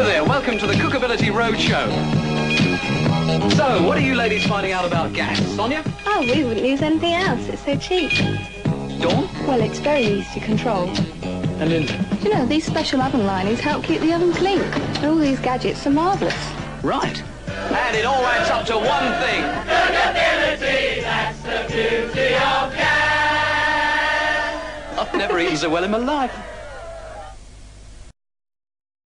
Hello there, welcome to the Cookability Roadshow. So, what are you ladies finding out about gas? Sonia? Oh, we wouldn't use anything else. It's so cheap. Dawn? Well, it's very easy to control. And Linda? Do you know, these special oven linings help keep the oven clean. And all these gadgets are marvellous. Right. And it all adds up to one thing. Cookability, that's the beauty of gas. I've never eaten so well in my life.